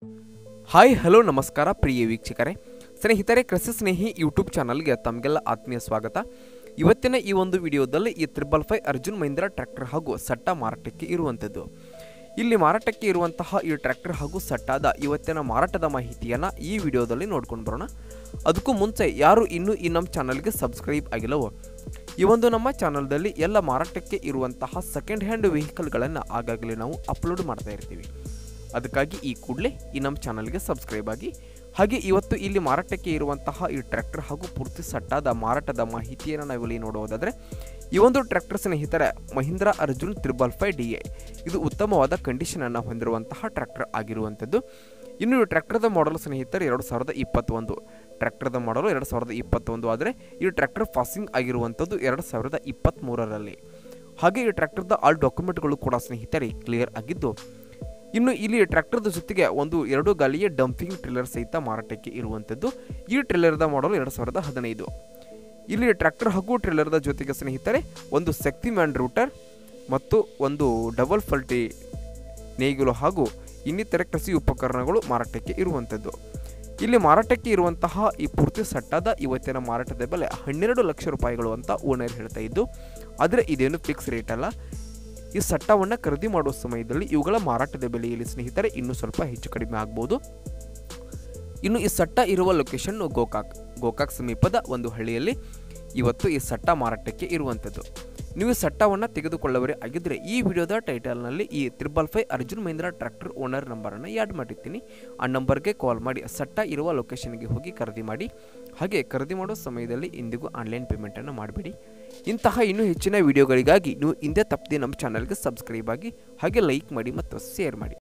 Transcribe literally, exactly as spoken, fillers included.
Hi hello ನಮಸ್ಕಾರ ಪ್ರಿಯ ವೀಕ್ಷಕರೇ, ಸ್ನೇಹಿತರೆ ಕೃಷಿ ಸ್ನೇಹಿ ಯೂಟ್ಯೂಬ್ ಚಾನಲ್ಗೆ ತಮಗೆಲ್ಲ ಆತ್ಮೀಯ ಸ್ವಾಗತ. ಇವತ್ತಿನ ಈ ಒಂದು ವಿಡಿಯೋದಲ್ಲಿ ಈ triple five Arjun Mahindra tractor ಹಾಗೂ ಸಟ್ಟ ಮಾರಾಟಕ್ಕೆ ಇರುವಂಥದ್ದು. ಇಲ್ಲಿ ಮಾರಾಟಕ್ಕೆ ಇರುವಂತಹ ಈ ಟ್ರ್ಯಾಕ್ಟರ್ ಹಾಗೂ ಸಟ್ಟಾದ ಇವತ್ತಿನ ಮಾರಾಟದ ಮಾಹಿತಿಯನ್ನು ಈ ವಿಡಿಯೋದಲ್ಲಿ ನೋಡ್ಕೊಂಡು ಬರೋಣ. ಅದಕ್ಕೂ ಮುಂಚೆ ಯಾರು ಇನ್ನೂ ಈ ನಮ್ಮ ಚಾನಲ್ಗೆ ಸಬ್ಸ್ಕ್ರೈಬ್ ಆಗಿಲ್ಲವೋ, ಈ ಒಂದು ನಮ್ಮ ಚಾನಲ್ದಲ್ಲಿ ಎಲ್ಲ ಮಾರಾಟಕ್ಕೆ ಇರುವಂತಹ ಸೆಕೆಂಡ್ ಹ್ಯಾಂಡ್ ವೆಹಿಕಲ್ಗಳನ್ನು ಆಗಾಗಲೇ ನಾವು ಅಪ್ಲೋಡ್ ಮಾಡ್ತಾ ಇರ್ತೀವಿ. ಅದಕ್ಕಾಗಿ ಈ ಕೂಡಲೇ ಈ ನಮ್ಮ ಚಾನಲ್ಗೆ ಸಬ್ಸ್ಕ್ರೈಬ್ ಆಗಿ. ಹಾಗೆ ಇವತ್ತು ಇಲ್ಲಿ ಮಾರಾಟಕ್ಕೆ ಇರುವಂತಹ ಈ ಟ್ರ್ಯಾಕ್ಟರ್ ಹಾಗೂ ಪೂರ್ತಿ ಸಟ್ಟಾದ ಮಾರಾಟದ ಮಾಹಿತಿಯನ್ನು ನಾವಿಲ್ಲಿ ನೋಡುವುದಾದರೆ, ಈ ಒಂದು ಟ್ರ್ಯಾಕ್ಟರ್ ಸ್ನೇಹಿತರೆ Mahindra Arjun triple five D A ಇದು ಉತ್ತಮವಾದ ಕಂಡೀಷನನ್ನು ಹೊಂದಿರುವಂತಹ ಟ್ರ್ಯಾಕ್ಟರ್ ಆಗಿರುವಂಥದ್ದು. ಇನ್ನು ಈ ಟ್ರ್ಯಾಕ್ಟರ್ದ ಮಾಡಲ್ ಸ್ನೇಹಿತರೆ ಎರಡು ಸಾವಿರದ ಇಪ್ಪತ್ತೊಂದು ಟ್ರ್ಯಾಕ್ಟರ್ದ ಮಾಡಲು ಎರಡು ಸಾವಿರದ ಇಪ್ಪತ್ತೊಂದು ಆದರೆ ಈ ಟ್ರ್ಯಾಕ್ಟರ್ ಪಾಸಿಂಗ್ ಆಗಿರುವಂಥದ್ದು ಎರಡು ಸಾವಿರದ ಇಪ್ಪತ್ತ್ಮೂರರಲ್ಲಿ. ಹಾಗೆ ಈ ಟ್ರ್ಯಾಕ್ಟರ್ದ ಆಲ್ ಡಾಕ್ಯುಮೆಂಟ್ಗಳು ಕೂಡ ಸ್ನೇಹಿತರೆ ಕ್ಲಿಯರ್ ಆಗಿದ್ದು, ಇನ್ನು ಇಲ್ಲಿ ಟ್ರ್ಯಾಕ್ಟರ್ದ ಜೊತೆಗೆ ಒಂದು ಎರಡು ಗಾಲಿಯ ಡಂಪಿಂಗ್ ಟ್ರಿಲ್ಲರ್ ಸಹಿತ ಮಾರಾಟಕ್ಕೆ ಇರುವಂಥದ್ದು. ಈ ಟ್ರಿಲ್ಲರ್ದ ಮಾಡಲು ಎರಡು ಸಾವಿರದ ಹದಿನೈದು. ಇಲ್ಲಿ ಟ್ರ್ಯಾಕ್ಟರ್ ಹಾಗೂ ಟ್ರಿಲ್ಲರ್ದ ಜೊತೆಗೆ ಸ್ನೇಹಿತರೆ ಒಂದು ಶಕ್ತಿ ಮ್ಯಾನ್ ರೂಟರ್ ಮತ್ತು ಒಂದು ಡಬಲ್ ಫಲ್ಟಿ ನೇಗಿಲು ಹಾಗೂ ಇನ್ನಿತರ ಕೃಷಿ ಉಪಕರಣಗಳು ಮಾರಾಟಕ್ಕೆ ಇರುವಂಥದ್ದು. ಇಲ್ಲಿ ಮಾರಾಟಕ್ಕೆ ಇರುವಂತಹ ಈ ಪೂರ್ತಿ ಸಟ್ಟಾದ ಇವತ್ತಿನ ಮಾರಾಟದ ಬೆಲೆ ಹನ್ನೆರಡು ಲಕ್ಷ ರೂಪಾಯಿಗಳು ಅಂತ ಓನರ್ ಹೇಳ್ತಾ ಇದ್ದು, ಆದರೆ ಇದೇನು ಫಿಕ್ಸ್ ರೇಟ್ ಅಲ್ಲ. ಈ ಸಟ್ಟವನ್ನು ಖರೀದಿ ಮಾಡುವ ಸಮಯದಲ್ಲಿ ಇವುಗಳ ಮಾರಾಟದ ಬೆಲೆಯಲ್ಲಿ ಸ್ನೇಹಿತರೆ ಇನ್ನೂ ಸ್ವಲ್ಪ ಹೆಚ್ಚು ಕಡಿಮೆ ಆಗ್ಬೋದು. ಇನ್ನು ಈ ಸಟ್ಟ ಇರುವ ಲೊಕೇಶನ್ ಗೋಕಾಕ್ ಗೋಕಾಕ್ ಸಮೀಪದ ಒಂದು ಹಳ್ಳಿಯಲ್ಲಿ ಇವತ್ತು ಈ ಸಟ್ಟ ಮಾರಾಟಕ್ಕೆ ಇರುವಂಥದ್ದು. ನೀವು ಈ ಸಟ್ಟವನ್ನು ತೆಗೆದುಕೊಳ್ಳವರೇ ಆಗಿದ್ದರೆ ಈ ವಿಡಿಯೋದ ಟೈಟಲ್ನಲ್ಲಿ ಈ triple five Arjun Mahindra tractor owner ನಂಬರನ್ನು ಆ್ಯಡ್ ಮಾಡಿರ್ತೀನಿ. ಆ ನಂಬರ್ಗೆ ಕಾಲ್ ಮಾಡಿ ಸಟ್ಟ ಇರುವ ಲೊಕೇಶನ್ಗೆ ಹೋಗಿ ಖರೀದಿ ಮಾಡಿ. ಹಾಗೆ ಖರೀದಿ ಮಾಡೋ ಸಮಯದಲ್ಲಿ ಇಂದಿಗೂ ಆನ್ಲೈನ್ ಪೇಮೆಂಟನ್ನು ಮಾಡಬೇಡಿ. ಇಂತಹ ಇನ್ನೂ ಹೆಚ್ಚಿನ ವಿಡಿಯೋಗಳಿಗಾಗಿ ನೀವು ಹಿಂದೆ ತಪ್ಪದೆ ನಮ್ಮ ಚಾನಲ್ಗೆ ಸಬ್ಸ್ಕ್ರೈಬ್ ಆಗಿ, ಹಾಗೆ ಲೈಕ್ ಮಾಡಿ ಮತ್ತು ಶೇರ್ ಮಾಡಿ.